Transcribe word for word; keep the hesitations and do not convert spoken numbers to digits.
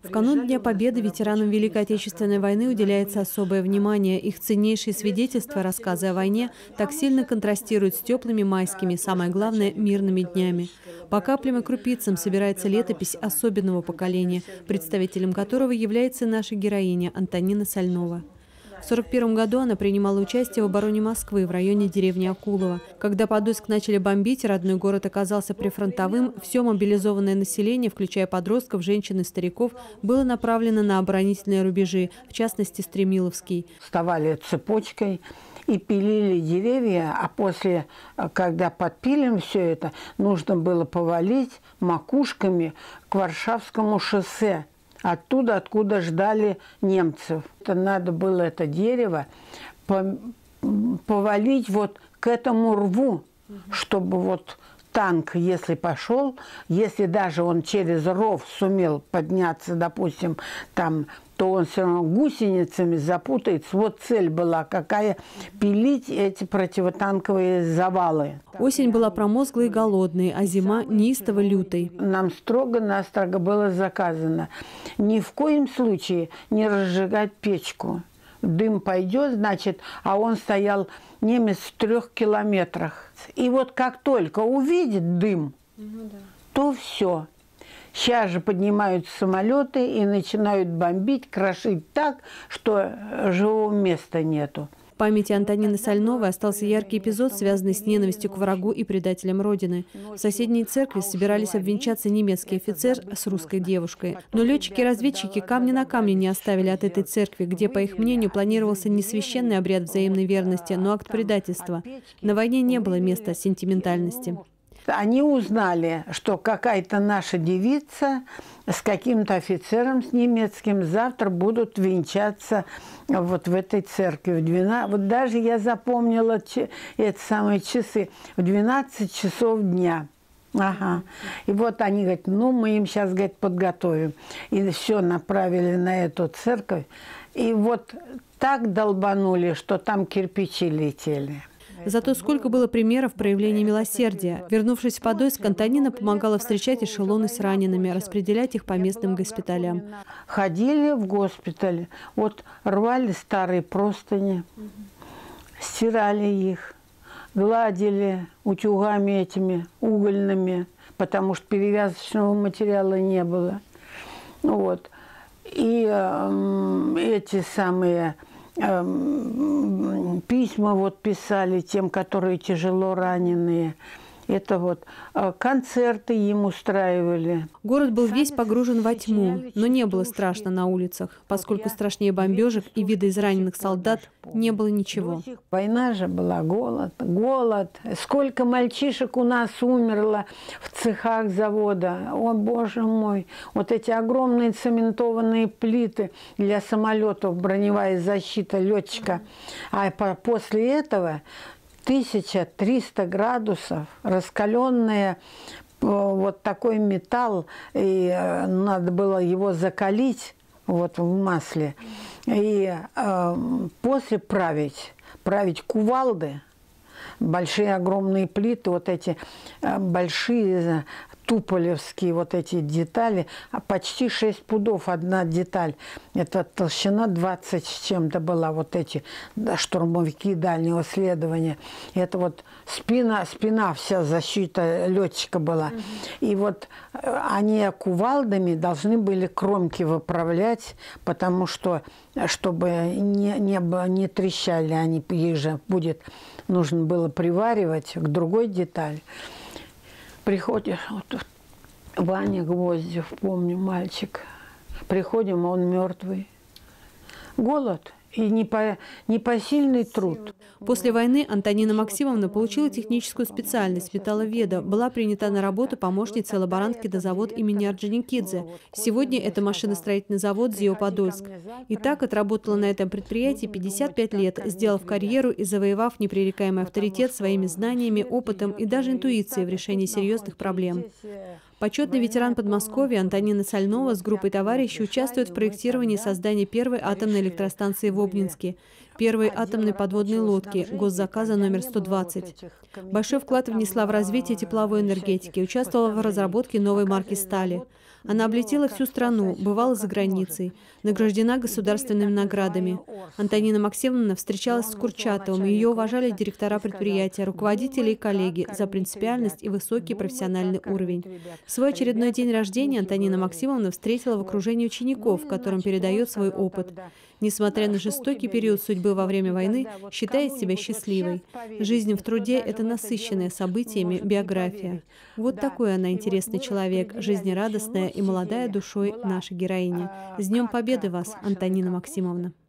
В канун Дня Победы ветеранам Великой Отечественной войны уделяется особое внимание. Их ценнейшие свидетельства, рассказы о войне так сильно контрастируют с теплыми майскими, самое главное, мирными днями. По каплям и крупицам собирается летопись особенного поколения, представителем которого является наша героиня Антонина Сольнова. В сорок первом году она принимала участие в обороне Москвы в районе деревни Акулова. Когда Подольск начали бомбить, родной город оказался прифронтовым, все мобилизованное население, включая подростков, женщин и стариков, было направлено на оборонительные рубежи, в частности Стремиловский. Вставали цепочкой и пилили деревья, а после, когда подпилим все это, нужно было повалить макушками к Варшавскому шоссе. Оттуда, откуда ждали немцев. Это надо было это дерево повалить вот к этому рву, чтобы вот танк, если пошел, если даже он через ров сумел подняться, допустим, там, то он все равно гусеницами запутается. Вот цель была какая – пилить эти противотанковые завалы. Осень была промозглой и голодной, а зима неистово лютой. Нам строго-настрого было заказано ни в коем случае не разжигать печку. Дым пойдет, значит, а он стоял, немец, в трех километрах. И вот как только увидит дым, ну, да. то все. Сейчас же поднимаются самолеты и начинают бомбить, крошить так, что живого места нету. В памяти Антонины Сольновой остался яркий эпизод, связанный с ненавистью к врагу и предателям Родины. В соседней церкви собирались обвенчаться немецкий офицер с русской девушкой. Но летчики-разведчики камня на камне не оставили от этой церкви, где, по их мнению, планировался не священный обряд взаимной верности, но акт предательства. На войне не было места сентиментальности. Они узнали, что какая-то наша девица с каким-то офицером, с немецким, завтра будут венчаться вот в этой церкви. В двенадцать, вот даже я запомнила эти самые часы. В двенадцать часов дня. Ага. И вот они говорят, ну мы им сейчас, говорит, подготовим. И все направили на эту церковь. И вот так долбанули, что там кирпичи летели. Зато сколько было примеров проявления милосердия. Вернувшись в Подольск, Антонина помогала встречать эшелоны с ранеными, распределять их по местным госпиталям. Ходили в госпиталь, вот рвали старые простыни, стирали их, гладили утюгами этими угольными, потому что перевязочного материала не было. Вот. И э, эти самые... письма вот писали тем, которые тяжело раненые. Это вот концерты им устраивали. Город был весь погружен во тьму, но не было страшно на улицах, поскольку страшнее бомбежек и вида израненных солдат не было ничего. Война же была, голод, голод. Сколько мальчишек у нас умерло в цехах завода. О, боже мой, вот эти огромные цементованные плиты для самолетов, броневая защита летчика. А после этого тысяча триста градусов, раскаленный вот такой металл, и надо было его закалить вот в масле, и э, после править, править кувалды, большие огромные плиты, вот эти э, большие туполевские вот эти детали, почти шесть пудов одна деталь. Это толщина двадцать с чем-то была, вот эти да, штурмовики дальнего следования. Это вот спина, спина вся защита летчика была. Угу. И вот они кувалдами должны были кромки выправлять, потому что, чтобы не, не, не трещали они, их же будет, нужно было приваривать к другой детали. Приходишь, вот Ваня Гвоздев, помню, мальчик. Приходим, он мертвый. Голод и непосильный труд. После войны Антонина Максимовна получила техническую специальность металловеда, была принята на работу помощницей лаборантки дозавод имени Орджоникидзе. Сегодня это машиностроительный завод ЗИО «Подольск». И так отработала на этом предприятии пятьдесят пять лет, сделав карьеру и завоевав непререкаемый авторитет своими знаниями, опытом и даже интуицией в решении серьезных проблем. Почетный ветеран Подмосковья Антонина Сольнова с группой товарищей участвует в проектировании создания первой атомной электростанции в Обнинске, первой атомной подводной лодки, госзаказа номер сто двадцать. Большой вклад внесла в развитие тепловой энергетики, участвовала в разработке новой марки стали. Она облетела всю страну, бывала за границей, награждена государственными наградами. Антонина Максимовна встречалась с Курчатовым, ее уважали директора предприятия, руководители и коллеги за принципиальность и высокий профессиональный уровень. Свой очередной день рождения Антонина Максимовна встретила в окружении учеников, которым передает свой опыт. Несмотря на жестокий период судьбы во время войны, считает себя счастливой. Жизнь в труде – это насыщенная событиями биография. Вот такой она интересный человек, жизнерадостная и молодая душой наша героиня. С Днем Победы вас, Антонина Максимовна!